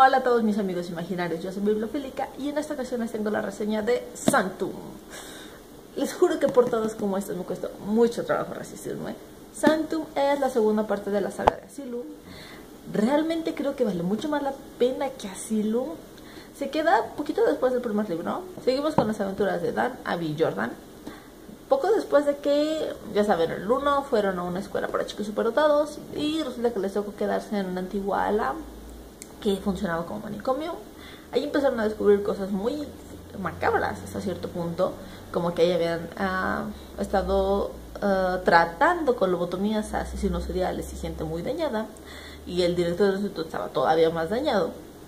Hola a todos mis amigos imaginarios, yo soy Bibliofílica y en esta ocasión les tengo la reseña de Sanctum. Les juro que por todos como estos me cuesta mucho trabajo resistirme. Sanctum es la segunda parte de la saga de Asylum. Realmente creo que vale mucho más la pena que Asylum. Se queda poquito después del primer libro. Seguimos con las aventuras de Dan, Abby y Jordan. Poco después de que, ya saben, el 1 fueron a una escuela para chicos superdotados y resulta que les tocó quedarse en una antigua ala que funcionaba como manicomio. Ahí empezaron a descubrir cosas muy macabras hasta cierto punto, como que ahí habían estado tratando con lobotomías a asesinos seriales y gente muy dañada, y el director del instituto estaba todavía más dañado.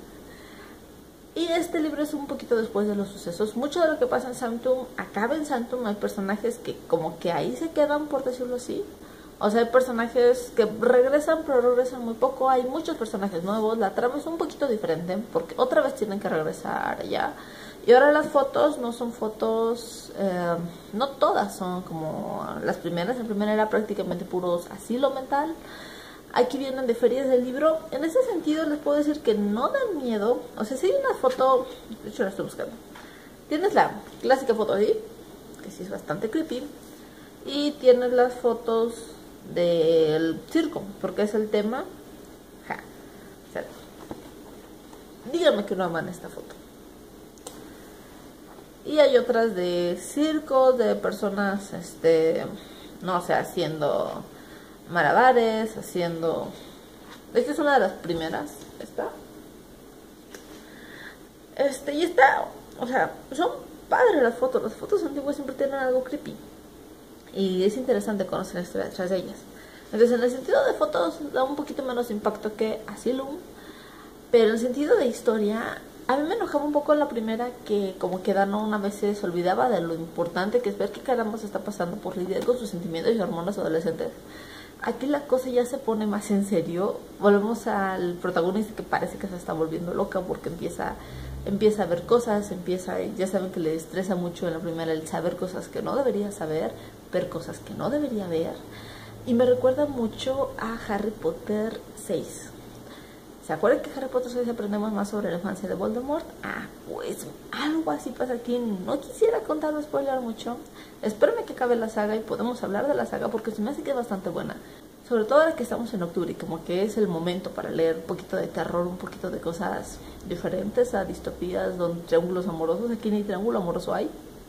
Y este libro es un poquito después de los sucesos. Mucho de lo que pasa en Sanctum acaba en Sanctum. Hay personajes que como que ahí se quedan, por decirlo así. O sea, hay personajes que regresan, pero regresan muy poco. Hay muchos personajes nuevos. La trama es un poquito diferente, porque otra vez tienen que regresar allá. Y ahora las fotos no son fotos, no todas son como las primeras. La primera era prácticamente puros asilo mental. Aquí vienen de ferias del libro. En ese sentido les puedo decir que no dan miedo. O sea, si hay una foto, de hecho la estoy buscando. Tienes la clásica foto ahí, que sí es bastante creepy. Y tienes las fotos del circo, porque es el tema. Ja. O sea, díganme que no aman esta foto. Y hay otras de circos, de personas, no sé, haciendo malabares, haciendo... Esta es una de las primeras, esta. Y esta, o sea, son padres las fotos antiguas siempre tienen algo creepy. Y es interesante conocer la historia detrás de ellas. Entonces, en el sentido de fotos da un poquito menos impacto que Asylum, pero en el sentido de historia, a mí me enojaba un poco en la primera que como que Dan una vez se olvidaba de lo importante que es ver qué caramba se está pasando por lidiar con sus sentimientos y hormonas adolescentes. Aquí la cosa ya se pone más en serio. Volvemos al protagonista que parece que se está volviendo loca porque empieza a ver cosas, ya saben que le estresa mucho en la primera el saber cosas que no debería saber, ver cosas que no debería ver. Y me recuerda mucho a Harry Potter 6. ¿Se acuerdan que en Harry Potter 6 aprendemos más sobre la infancia de Voldemort? Pues algo así pasa aquí. No quisiera contar o spoiler mucho. Espérenme que acabe la saga y podemos hablar de la saga porque se me hace que es bastante buena. Sobre todo ahora que estamos en octubre y como que es el momento para leer un poquito de terror, un poquito de cosas diferentes a distopías, donde triángulos amorosos, aquí ni triángulo amoroso hay.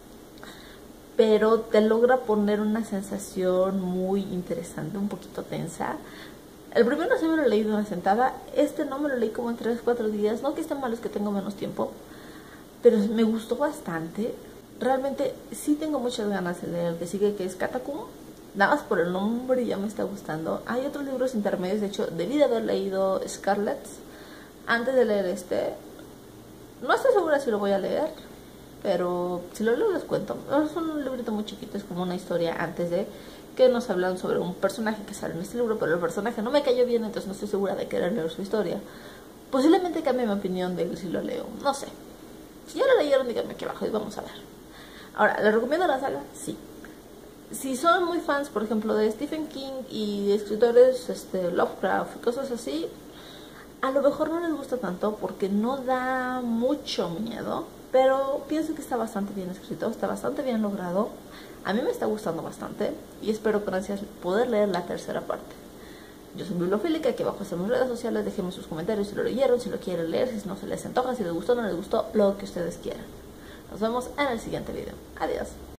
Pero te logra poner una sensación muy interesante, un poquito tensa. El primero sí me lo leí de una sentada, no me lo leí como en 3-4 días, no que estén malos que tengo menos tiempo, pero me gustó bastante. Realmente sí tengo muchas ganas de leer el que sigue, que es Catacomb. Nada más por el nombre ya me está gustando. Hay otros libros intermedios, de hecho debí de haber leído Scarlet antes de leer este. No estoy segura si lo voy a leer, pero si lo leo les cuento. Es un librito muy chiquito, es como una historia antes de que nos hablan sobre un personaje que sale en este libro, pero el personaje no me cayó bien, entonces no estoy segura de querer leer su historia. Posiblemente cambie mi opinión de él si lo leo, no sé. Si ya lo leyeron, díganme aquí abajo y vamos a ver. Ahora, ¿les recomiendo la saga? Sí. Si son muy fans, por ejemplo, de Stephen King y de escritores Lovecraft y cosas así, a lo mejor no les gusta tanto porque no da mucho miedo, pero pienso que está bastante bien escrito, está bastante bien logrado. A mí me está gustando bastante y espero con ansias poder leer la tercera parte. Yo soy Bibliofílica, aquí abajo están mis redes sociales, déjenme sus comentarios si lo leyeron, si lo quieren leer, si no se les antoja, si les gustó o no les gustó, lo que ustedes quieran. Nos vemos en el siguiente video. Adiós.